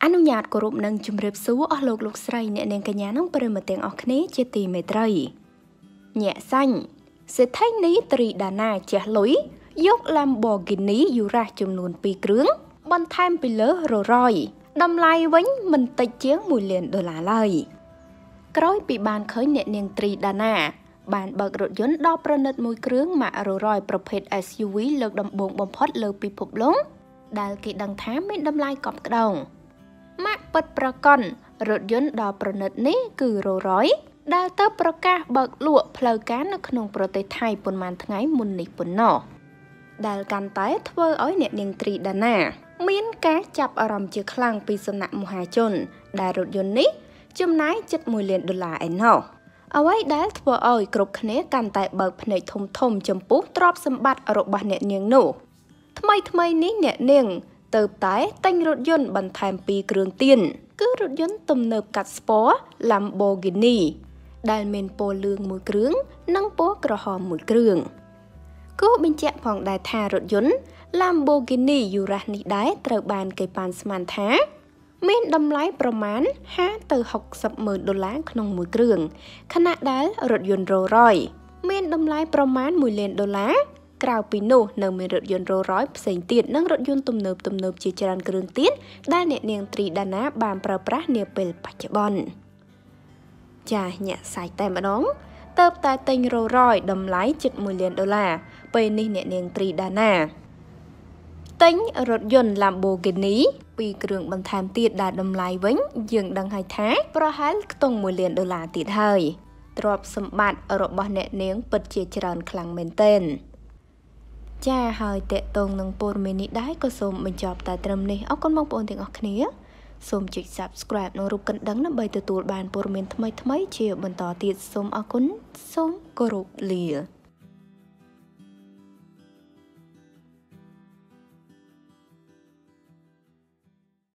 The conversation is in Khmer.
អនុញ្ញាតគោរពនឹងជំរាបសួរអស់លោកស្រីអ្នកនាងកញ្ញានិងប្រិយមិត្តទាំងអស់គ្នាជាទីមេត្រីញាក់សាញ់សេដ្ឋីនីត្រីដាណាជះលុយយក Lamborghini Urus ចំនួន2គ្រឿងបន្ថែមពីលើ Rolls-Royce តម្លៃវិញមិនតិចជាង$1 លានឡើយក្រោយពីបានឃើញអ្នកនាងត្រីដាណាបានបើករថយន្តដ៏ប្រណិតមួយគ្រឿងម៉ាក Rolls-Royce ប្រភេទ SUV លើកដំបូងបំផុតលើពិភពលោកដែលគេដឹងថាមានតម្លៃកប់ក្តោងម៉ាកពិតប្រកបរថយន្តដ៏ប្រណិតនេះគឺ Rolls-Royce ដែលទៅប្រកាសបើកលក់ផ្លូវការនៅក្នុងប្រទេសថៃប៉ុន្មានថ្ងៃមុននេះប៉ុណ្ណោះដែលកាន់តែធ្វើឲ្យអ្នកនាងត្រីដាណាមានការចាប់អារម្មណ៍ជាខ្លាំងពីសំណាក់មហាជនដែលរថយន្តនេះចំណាយជិត$1 លានឯណោះអ្វីដែលធ្វើឲ្យគ្រប់គ្នាកាន់តែបើកភ្នែកធំចំពោះទ្រព្យសម្បត្តិរបស់អ្នកនាងនោះថ្មីនេះអ្នកនាងទៅតែទិញរថយន្តបន្ថែម2គ្រឿងទៀតគឺរថយន្តទំនើបកាត់ស្ពណ៌ Lamborghini ដែលមានពណ៌លឿងមួយគ្រឿងនិងពណ៌ក្រហមមួយគ្រឿងគួរបញ្ជាក់ផងដែរថារថយន្ត Lamborghini Urus នេះដែរត្រូវបានគេប៉ាន់ស្មានថាមានតម្លៃប្រមាណ$50 ទៅ$60 ម៉ឺនក្នុងមួយគ្រឿងខណៈដែលរថយន្ត Rolls-Royce មានតម្លៃប្រមាណ$1 លានក្រៅពីនោះនៅមានរថយន្ត Rolls-Royce ផ្សេងទៀតនិងរថយន្តទំនើបជាច្រើនគ្រឿងទៀតដែលអ្នកនាងត្រីដាណាបានប្រើប្រាស់នាពេលបច្ចុប្បន្នចាញាក់សាច់តែម្ដងទៅតែទិញ Rolls-Royce តម្លៃជិត$1 លានពេលនេះអ្នកនាងត្រីដាណាទិញរថយន្ត Lamborghini 2គ្រឿងបន្ថែមទៀតដែលតម្លៃវិញយើងដឹងហើយថាប្រហែលខ្ទង់$1 លានទៀតហើយទ្រព្យសម្បត្តិរបស់អ្នកនាងពិតជាច្រើនខ្លាំងមែនទែនចាហើយតេតងនឹងព័ត៌មាននេះដែរក៏សូមបញ្ចប់តែត្រឹមនេះអរគុណបងប្អូនទាំងអស់គ្នាសូមចុច Subscribe និងរូបកណ្ដឹងដើម្បីទទួលបានព័ត៌មានថ្មីៗជាបន្តទៀតសូមអរគុណសូមគោរពលា